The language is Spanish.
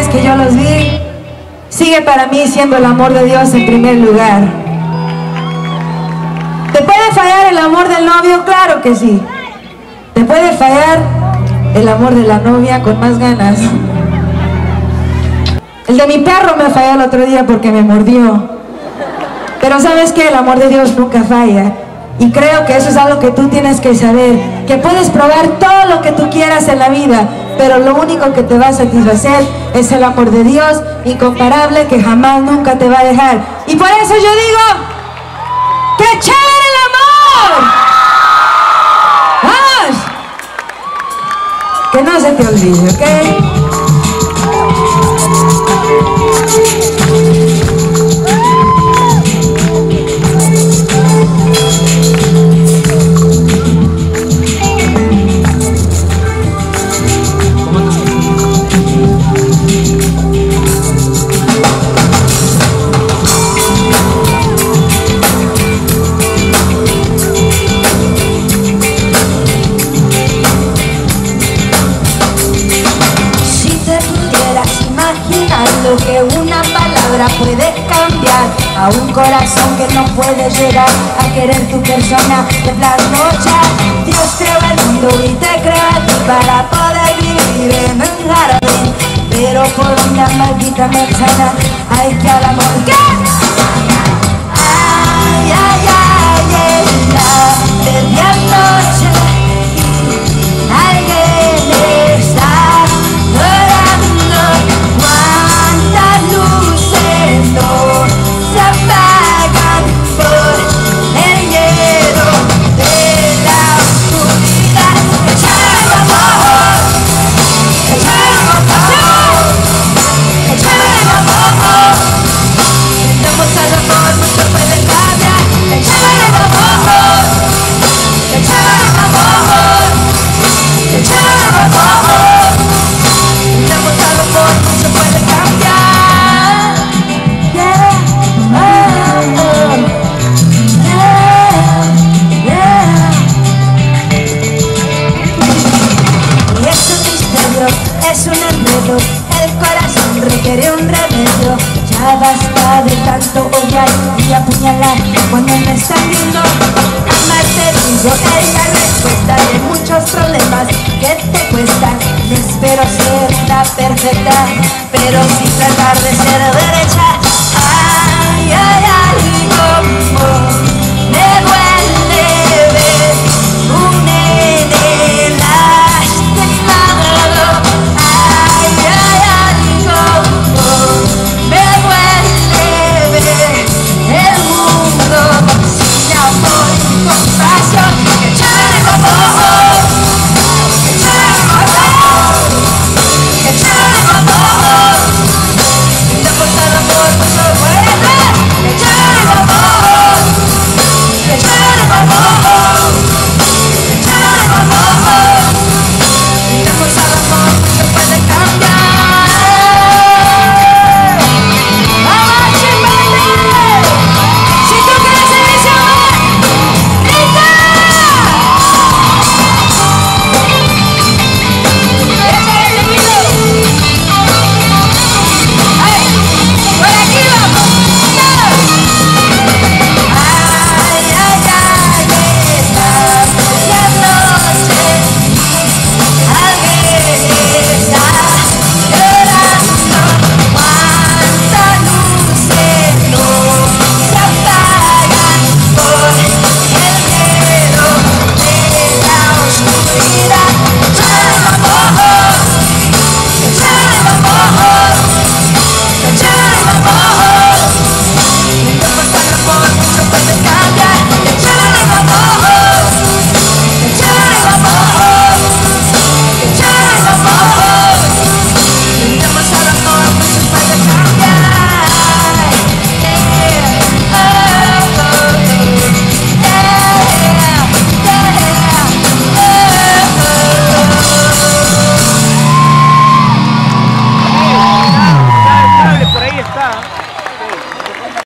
vez que yo los vi, sigue para mí siendo el amor de Dios en primer lugar. ¿Te puede fallar el amor del novio? Claro que sí. ¿Te puede fallar el amor de la novia con más ganas? El de mi perro me falló el otro día porque me mordió. Pero ¿sabes qué? El amor de Dios nunca falla. Y creo que eso es algo que tú tienes que saber. Que puedes probar todo lo que tú quieras en la vida, pero lo único que te va a satisfacer es el amor de Dios, incomparable, que jamás, nunca te va a dejar. Y por eso yo digo, ¡qué chévere el amor! ¡Vamos! Que no se te olvide, ¿ok? Lo que una palabra puede cambiar a un corazón que no puede llegar a querer tu persona de trasnochar. Dios creó el mundo y te creó a ti para poder vivir en un jardín, pero por una maldita manzana hay que al amor que ay, ay, ay, la medianoche y alguien está llorando. Cuántas luces no se apagan por el miedo de la oscuridad. Echar el amor, echar el amor, echar el amor. Estamos al amor, mucho puede cambiar. Echar el amor, echar el amor, echar el amor. Estamos al amor, mucho puede cambiar. Es un enredo, el corazón requiere un remedio. Ya basta de tanto odiar y apuñalar cuando me están viendo. Amarte digo es la respuesta de muchos problemas que te cuestan. No espero ser la perfecta, pero sí tratar de ser derecha. Ay, ay, ay.